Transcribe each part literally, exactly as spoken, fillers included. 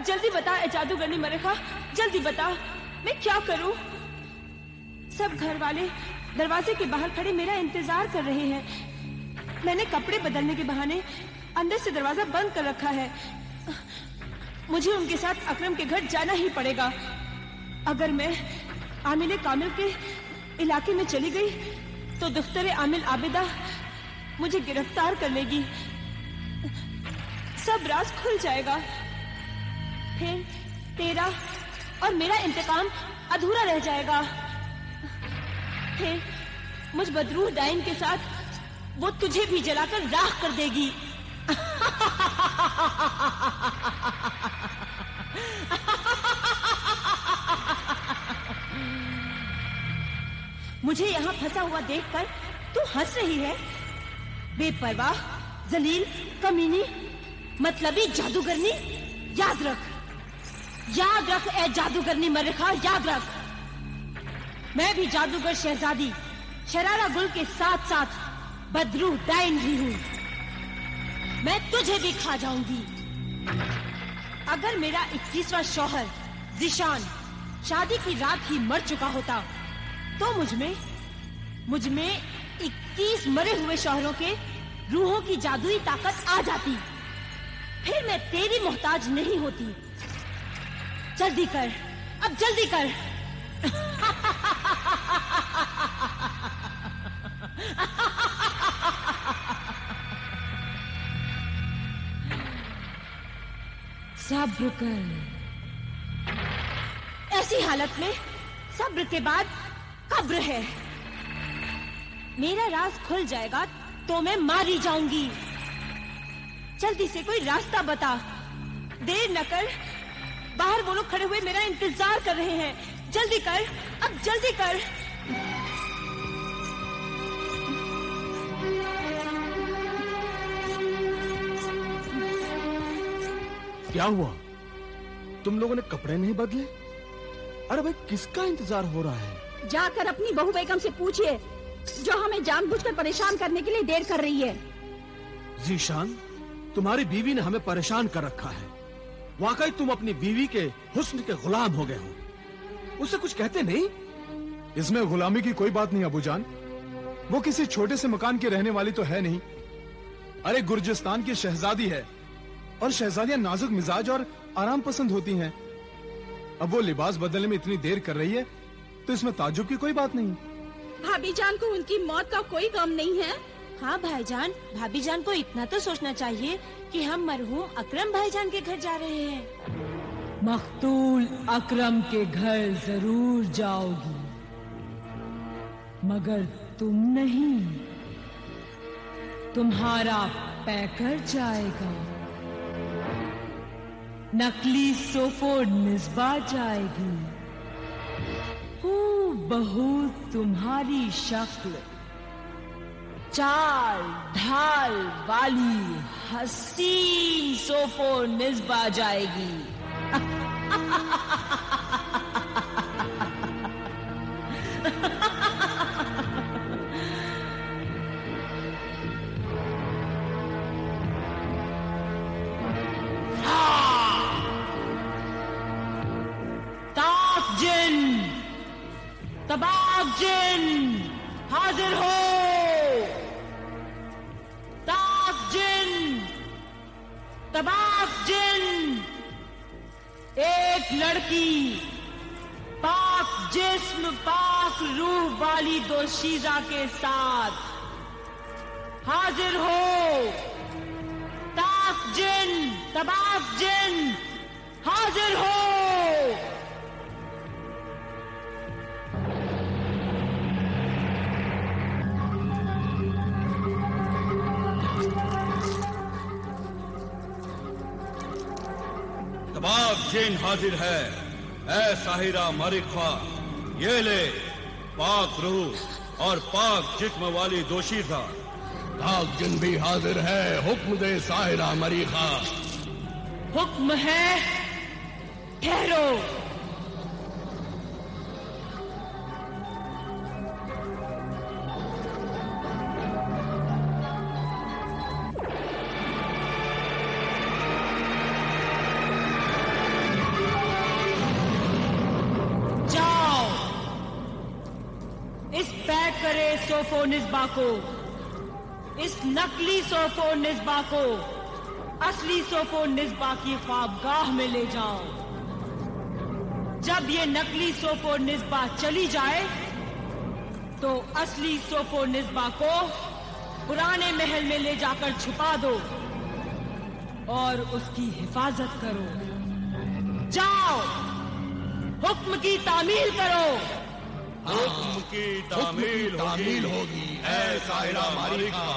जल्दी बता ए जादूगरनी मरेखा, जल्दी बता, मैं क्या करूं? सब घर वाले दरवाजे के बाहर खड़े मेरा इंतजार कर रहे हैं। मैंने कपड़े बदलने के बहाने अंदर से दरवाजा बंद कर रखा है। मुझे उनके साथ अकरम के घर जाना ही पड़ेगा। अगर मैं आमिल कामिल के इलाके में चली गई तो दुख्तर आमिल आबिदा मुझे गिरफ्तार कर लेगी। सब राज खुल जाएगा। फिर तेरा और मेरा इंतकाम अधूरा रह जाएगा। फिर मुझ बदरूह डाइन के साथ वो तुझे भी जलाकर राख कर देगी। मुझे यहाँ फंसा हुआ देखकर तू हंस रही है। बेपरवाह, जलील, कमीनी, मतलबी जादूगरनी। याद रख, याद रख ए जादूगरनी मरेखा, याद रख। मैं भी जादूगर शहजादी शरारा गुल के साथ साथ बदरूह डाइन भी हूँ। मैं तुझे भी खा जाऊंगी। अगर मेरा इक्कीसवां शौहर ज़ीशान शादी की रात ही मर चुका होता तो मुझमें मुझमें इक्कीस मरे हुए शौहरों के रूहों की जादुई ताकत आ जाती। फिर मैं तेरी मोहताज नहीं होती। जल्दी कर, अब जल्दी कर। सब्र कर। ऐसी हालत में सब्र के बाद कब्र है। मेरा राज खुल जाएगा तो मैं मारी जाऊंगी। जल्दी से कोई रास्ता बता। देर न कर, बाहर वो लोग खड़े हुए मेरा इंतजार कर रहे हैं। जल्दी कर, अब जल्दी कर। क्या हुआ? तुम लोगों ने कपड़े नहीं बदले? अरे भाई, किसका इंतजार हो रहा है? जाकर अपनी बहू बेगम से पूछिए जो हमें जानबूझकर परेशान करने के लिए देर कर रही है। ज़ीशान, तुम्हारी बीवी ने हमें परेशान कर रखा है। वाकई तुम अपनी बीवी के हुस्न के गुलाम हो गए हो। उससे कुछ कहते नहीं? इसमें गुलामी की कोई बात नहीं अबूजान। वो किसी छोटे से मकान की रहने वाली तो है नहीं। अरे गुर्जिस्तान की शहजादी है और शहजादियां नाजुक मिजाज और आराम पसंद होती हैं। अब वो लिबास बदलने में इतनी देर कर रही है तो इसमें ताज्जुब की कोई बात नहीं। भाभी जान को उनकी मौत का कोई गम नहीं है। हाँ भाईजान, भाभी जान को इतना तो सोचना चाहिए कि हम मरहूम अकरम भाईजान के घर जा रहे हैं। मख्तूल अकरम के घर जरूर जाओगी, मगर तुम नहीं, तुम्हारा पैकर जाएगा। नकली सोफोड मिसबा जाएगी। बहू तुम्हारी शक्ल चाल ढाल वाली हसीन सोफो निस्बा जाएगी। तबाक जिन हाजिर हो। ताक जिन, तबाक जिन। एक लड़की पाक जिस्म पाक रूह वाली दोशीजा के साथ हाजिर हो। ताक जिन, तबाक जिन हाजिर हो। तबाक जिन हाजिर है। ऐ साहिरा मरिखा, ये ले पाक रूह और पाक जिस्म वाली दोशीजा। ताक जिन भी हाजिर है। हुक्म दे साहिरा मरिखा। हुक्म है, ठहरो। करे सोफो निस्बा को, इस नकली सोफो निस्बा को असली सोफो निस्बा की ख्वाबगाह में ले जाओ। जब ये नकली सोफो निस्बा चली जाए तो असली सोफो निस्बा को पुराने महल में ले जाकर छुपा दो और उसकी हिफाजत करो। जाओ, हुक्म की तामील करो। हुक्म की तामील तामील होगी ऐ साहिरा मारिका।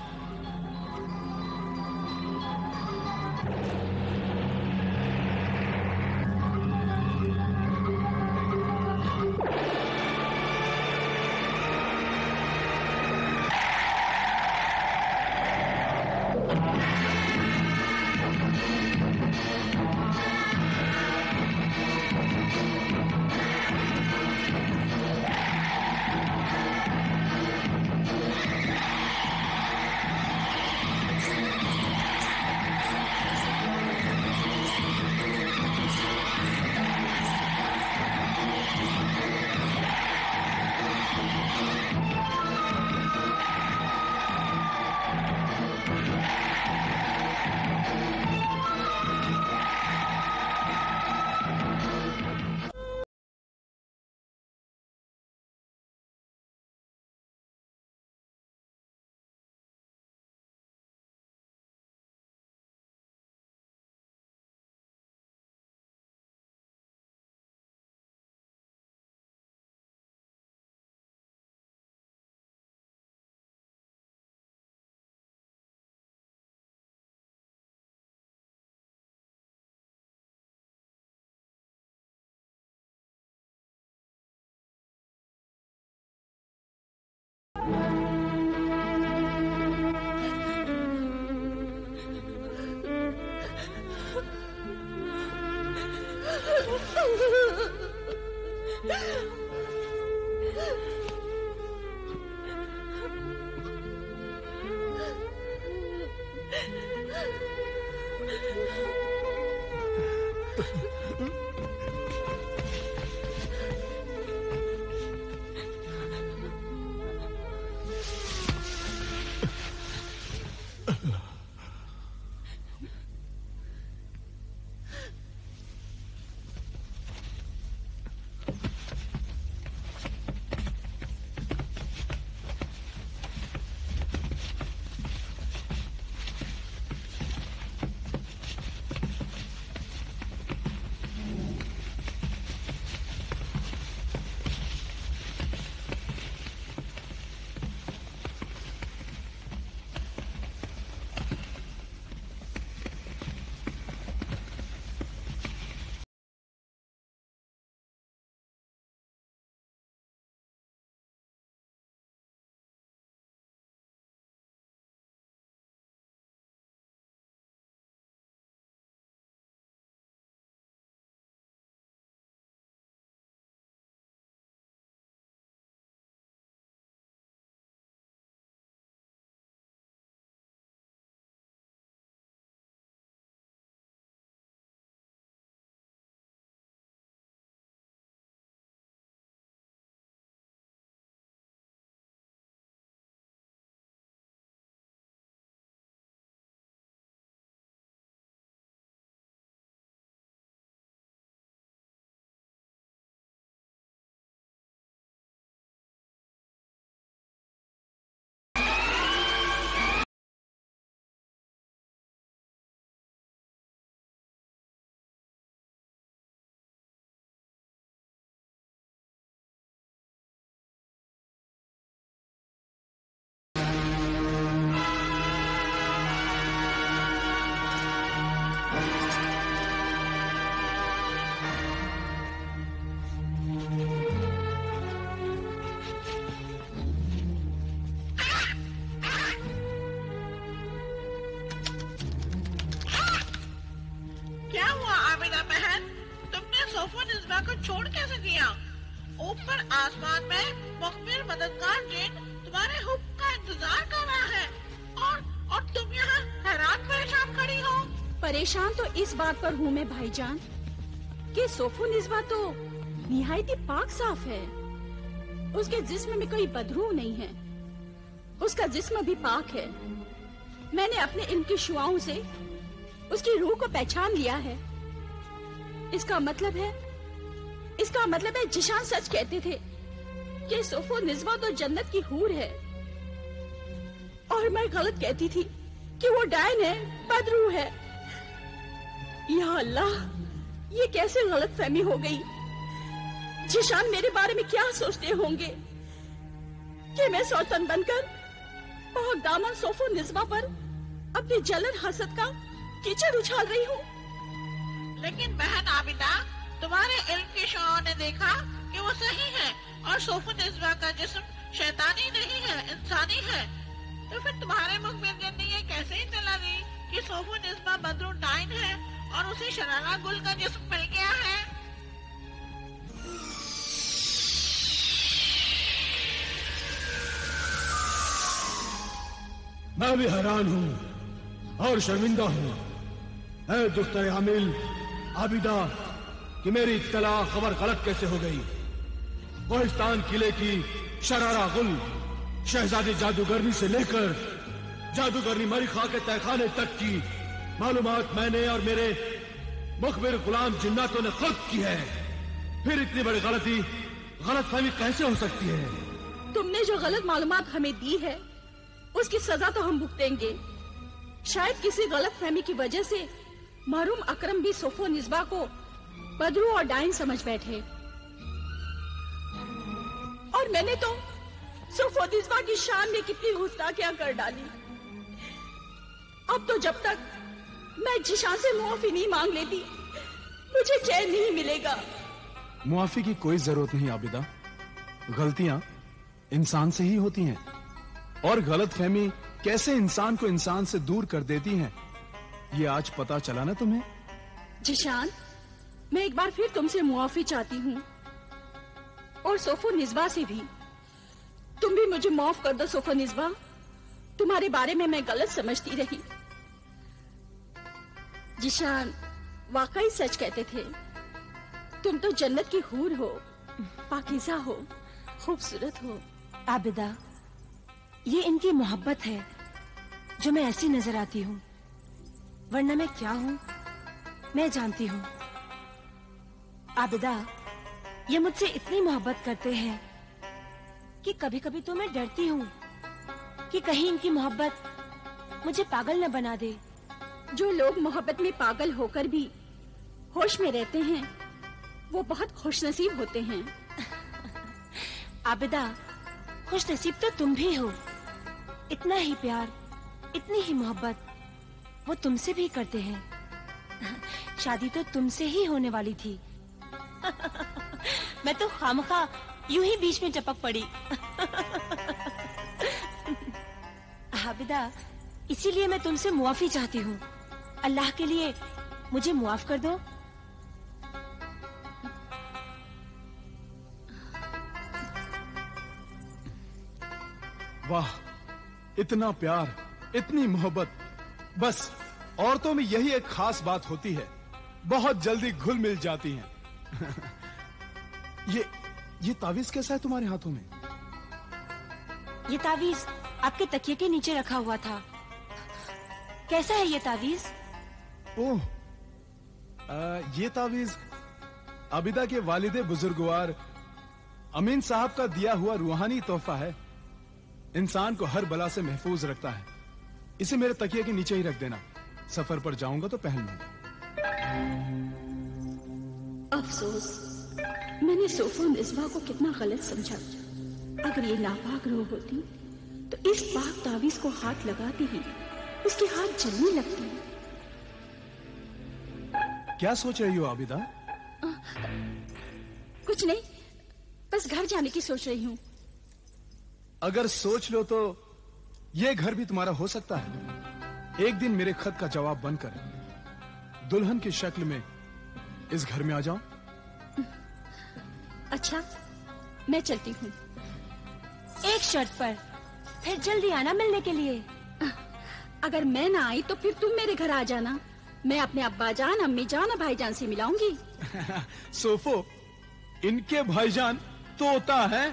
छोड़ कैसे दिया? ऊपर आसमान में मुखबिर मददगार जिन तुम्हारे हुक्म का इंतजार कर रहा है और और तुम यहाँ हैरान परेशान खड़ी हो। परेशान तो इस बात पर हूँ मैं भाईजान कि सोफो निस्बा तो निहायती पाक साफ है। उसके जिस्म में कोई बदरूह नहीं है। उसका जिस्म भी पाक है। मैंने अपने इल्म की शुआओं से उसकी रूह को पहचान लिया है। इसका मतलब है इसका मतलब है जिशान सच कहते थे कि सोफो निस्बा तो जन्नत की हूर है, और मैं गलत कहती थी कि वो डायन है, बदरूह है। या अल्लाह, ये कैसे गलत फहमी हो गई। जिशान मेरे बारे में क्या सोचते होंगे कि मैं सौतन बनकर और दामन सोफो निस्बा पर अपनी जलन हसद का कीचड़ उछाल रही हूँ। लेकिन बहन आबिदा, तुम्हारे इल्म की शुआओं ने देखा कि वो सही है और सोफो निस्बा का जिस्म शैतानी नहीं है, इंसानी है। तो फिर तुम्हारे मुखबिर ने ये कैसे इत्तला दी कि सोफो निस्बा बदरू डाइन है और उसे शरारा गुल का जिस्म मिल गया है? मैं भी हैरान हूँ और शर्मिंदा हूँ, है दुख्तर आमिल आबिदा, कि मेरी इत्तला खबर गलत कैसे हो गई। कोहिस्तान किले की शरारा गुल शहजादी जादूगरनी से लेकर जादूगरनी मरिखा के तहखाने तक की मालूमात मैंने और मेरे मुखबिर गुलाम जिन्नातों ने खुद की है। फिर इतनी बड़ी गलती, गलत फहमी कैसे हो सकती है? तुमने जो गलत मालूमात हमें दी है उसकी सजा तो हम भुगतेंगे। शायद किसी गलत फहमी की वजह से महरूम अकरम भी सोफो निस्बा को बदरू और डाइन समझ बैठे, और मैंने तो सोफो निस्बा की शान में कितनी गुस्ताखियां कर डाली। अब तो जब तक मैं जिशान से मुआफी नहीं मांग लेती मुझे चैन नहीं मिलेगा। मुआफी की कोई जरूरत नहीं आबिदा। गलतियां इंसान से ही होती हैं, और गलत फहमी कैसे इंसान को इंसान से दूर कर देती हैं, ये आज पता चला ना तुम्हें। जिशान, मैं एक बार फिर तुमसे मुआफी चाहती हूँ, और सोफो निस्बा से भी। तुम भी मुझे माफ कर दो सोफो निस्बा, तुम्हारे बारे में मैं गलत समझती रही। जिशान वाकई सच कहते थे, तुम तो जन्नत की हूर हो, पाकीज़ा हो, खूबसूरत हो। आबिदा, ये इनकी मोहब्बत है जो मैं ऐसी नजर आती हूँ, वरना मैं क्या हूँ मैं जानती हूँ। आबिदा, ये मुझसे इतनी मोहब्बत करते हैं कि कभी कभी तो मैं डरती हूँ कि कहीं इनकी मोहब्बत मुझे पागल न बना दे। जो लोग मोहब्बत में पागल होकर भी होश में रहते हैं वो बहुत खुशनसीब होते हैं। आबिदा, खुशनसीब तो तुम भी हो। इतना ही प्यार, इतनी ही मोहब्बत वो तुमसे भी करते हैं। शादी तो तुमसे ही होने वाली थी। मैं तो खामखा यूं ही बीच में टपक पड़ी। आबिदा, इसीलिए मैं तुमसे मुआफी चाहती हूँ। अल्लाह के लिए मुझे मुआफ कर दो। वाह, इतना प्यार, इतनी मोहब्बत। बस औरतों में यही एक खास बात होती है, बहुत जल्दी घुल मिल जाती हैं। ये ये तावीज कैसा है तुम्हारे हाथों में? ये तावीज आपके तकिए के नीचे रखा हुआ था। कैसा है ये तावीज? ओह, ये तावीज आबिदा के वालिदे बुजुर्गवार अमीन साहब का दिया हुआ रूहानी तोहफा है। इंसान को हर बला से महफूज रखता है। इसे मेरे तकिए के नीचे ही रख देना, सफर पर जाऊंगा तो पहन लूंगा। अफसोस, मैंने सोफो निस्बा को कितना गलत समझा। अगर ये नापाक रूह होती तो इस पाक तावीज को हाथ लगाते ही उसके हाथ जलने लगते। क्या सोच रही हो आबिदा? आ, कुछ नहीं, बस घर जाने की सोच रही हूँ। अगर सोच लो तो ये घर भी तुम्हारा हो सकता है। एक दिन मेरे खत का जवाब बनकर दुल्हन की शक्ल में इस घर में आ जाओ। अच्छा, मैं चलती हूँ। एक शर्त पर, फिर जल्दी आना मिलने के लिए। अगर मैं ना आई तो फिर तुम मेरे घर आ जाना। मैं अपने अब्बा जान, अम्मी जान और भाईजान से मिलाऊंगी। सोफो, इनके भाईजान तोता है।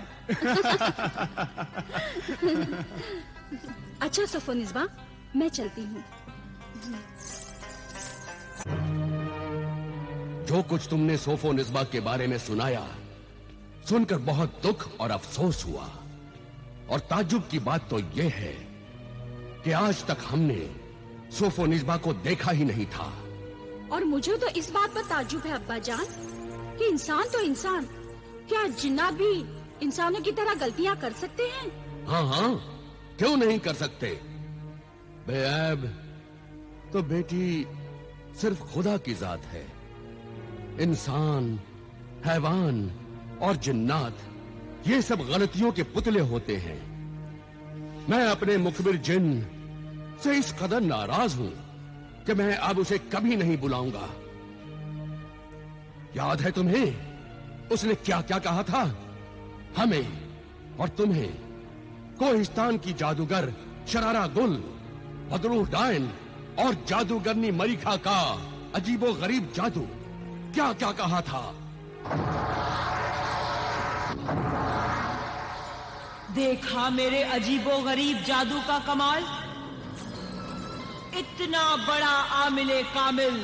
अच्छा सोफोनिस्बा, मैं चलती हूँ। जो कुछ तुमने सोफोनिस्बा के बारे में सुनाया, सुनकर बहुत दुख और अफसोस हुआ। और ताज्जुब की बात तो यह है कि आज तक हमने सोफोनिस्बा को देखा ही नहीं था। और मुझे तो इस बात पर ताज्जुब है अब्बा जान कि इंसान तो इंसान, क्या जिन्नात भी इंसानों की तरह गलतियां कर सकते हैं? हाँ हाँ, क्यों नहीं कर सकते। बेऐब तो बेटी सिर्फ खुदा की जात है। इंसान, हैवान और जिन्नात ये सब गलतियों के पुतले होते हैं। मैं अपने मुखबिर जिन से इस कदर नाराज हूं कि मैं अब उसे कभी नहीं बुलाऊंगा। याद है तुम्हें उसने क्या क्या कहा था? हमें और तुम्हें कोहिस्तान की जादूगर शरारा गुल, बदरूह डायन और जादूगरनी मरीखा का अजीबो गरीब जादू क्या क्या कहा था? देखा मेरे अजीबो गरीब जादू का कमाल। इतना बड़ा आमिले कामिल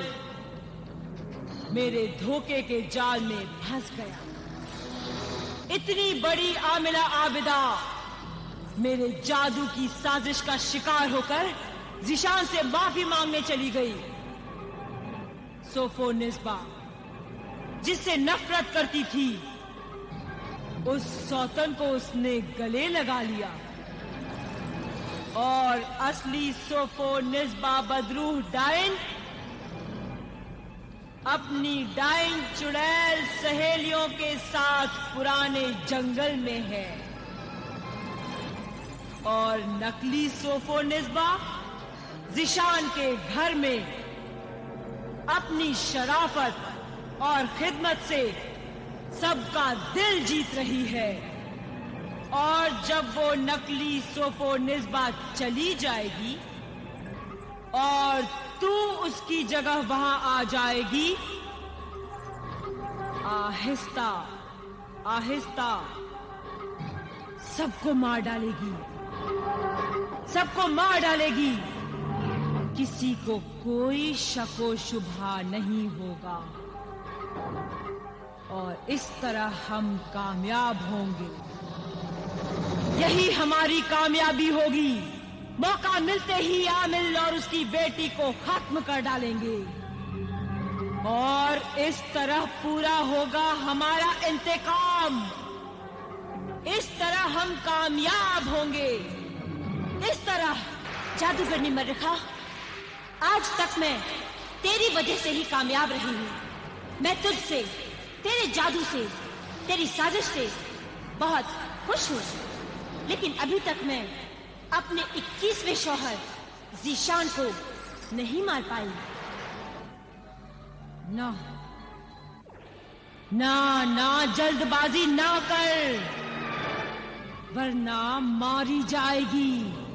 मेरे धोखे के जाल में फंस गया। इतनी बड़ी आमिला आबिदा मेरे जादू की साजिश का शिकार होकर जिशान से माफी मांगने चली गई। सोफोनिस्बा जिससे नफरत करती थी, उस सौतन को उसने गले लगा लिया और असली सोफोनिस्बा बदरूह डायन अपनी डायन चुड़ैल सहेलियों के साथ पुराने जंगल में है। और नकली सोफोनिस्बा जिशान के घर में अपनी शराफत और खिदमत से सबका दिल जीत रही है। और जब वो नकली सोफोनिस्बा चली जाएगी और तू उसकी जगह वहां आ जाएगी, आहिस्ता आहिस्ता सबको मार डालेगी, सबको मार डालेगी। किसी को कोई शको शुबहा नहीं होगा और इस तरह हम कामयाब होंगे। यही हमारी कामयाबी होगी। मौका मिलते ही आमिल और उसकी बेटी को खत्म कर डालेंगे और इस तरह पूरा होगा हमारा इंतकाम। इस तरह हम कामयाब होंगे। इस तरह जादूगरनी मरीखा, आज तक मैं तेरी वजह से ही कामयाब रही हूँ। मैं तुझसे, तेरे जादू से, तेरी साजिश से बहुत खुश हूँ। लेकिन अभी तक मैं अपने इक्कीसवें शौहर जीशान को नहीं मार पाई। ना ना ना जल्दबाजी ना कर, वरना मारी जाएगी।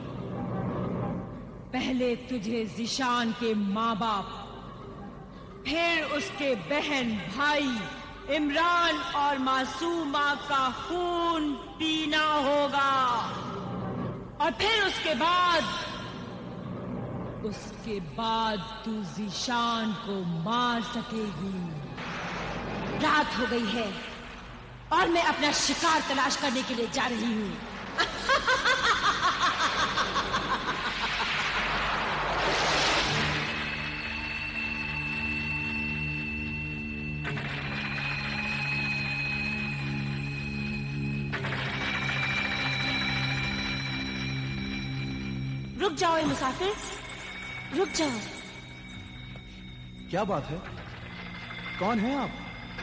पहले तुझे जीशान के माँ बाप, फिर उसके बहन भाई इमरान और मासूमा का खून पीना होगा और फिर उसके बाद उसके बाद तू जीशान को मार सकेगी। रात हो गई है और मैं अपना शिकार तलाश करने के लिए जा रही हूँ। रुक जाओ ए मुसाफिर, रुक जाओ। क्या बात है? कौन है आप?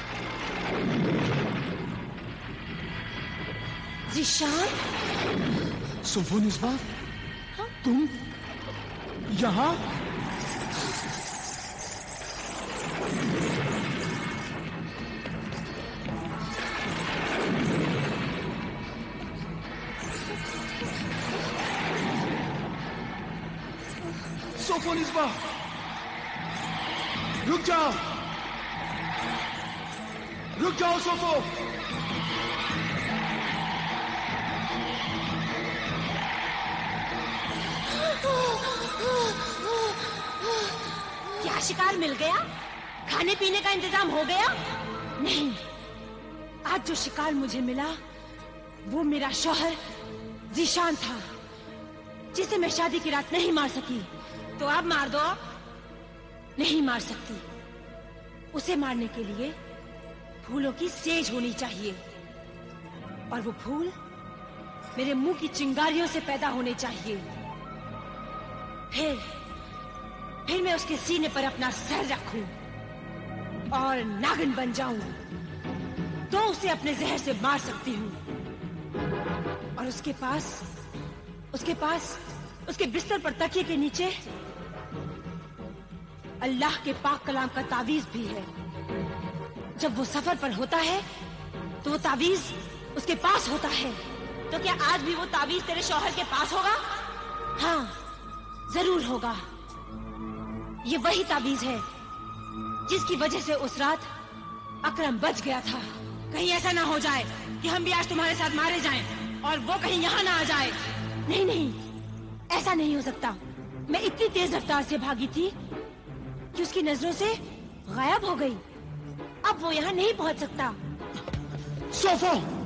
जीशान? सोफोनिस्बा, तुम यहाँ? सोफोनिस्बा, रुक जाओ, रुक जाओ सोफो। क्या शिकार मिल गया? खाने पीने का इंतजाम हो गया? नहीं, आज जो शिकार मुझे मिला वो मेरा शौहर जीशान था, जिसे मैं शादी की रात नहीं मार सकी। तो अब मार दो। नहीं मार सकती। उसे मारने के लिए फूलों की सेज होनी चाहिए, और वो फूल मेरे मुंह की चिंगारियों से पैदा होने चाहिए। फिर फिर मैं उसके सीने पर अपना सर रखूं और नागिन बन जाऊं, तो उसे अपने जहर से मार सकती हूँ। और उसके पास उसके पास उसके बिस्तर पर तकिए के नीचे अल्लाह के पाक कलाम का तावीज भी है। जब वो सफर पर होता है तो वो तावीज उसके पास होता है। तो क्या आज भी वो तावीज तेरे शौहर के पास होगा? हाँ, जरूर होगा। ये वही तावीज है जिसकी वजह से उस रात अकरम बच गया था। कहीं ऐसा ना हो जाए कि हम भी आज तुम्हारे साथ मारे जाएं और वो कहीं यहाँ ना आ जाए। नहीं नहीं, ऐसा नहीं हो सकता। मैं इतनी तेज रफ्तार से भागी थी कि उसकी नजरों से गायब हो गई। अब वो यहाँ नहीं पहुँच सकता। सोफो,